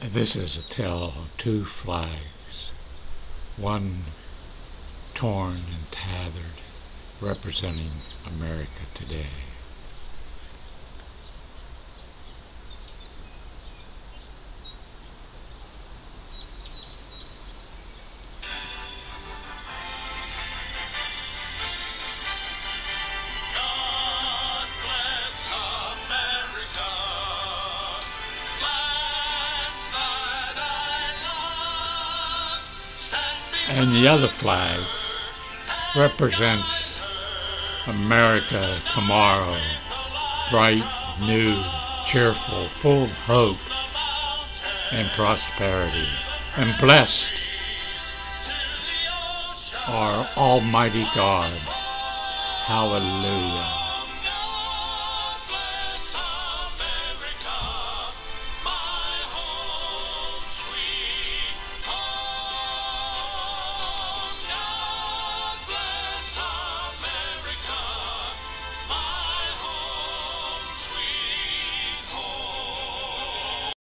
This is a tale of two flags, one torn and tattered, representing America today. And the other flag represents America tomorrow, bright, new, cheerful, full of hope and prosperity. And blessed are Almighty God. Hallelujah.